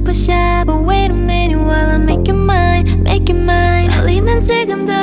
super shy, but wait a minute while I make you mine, make you mine. 설레는 지금도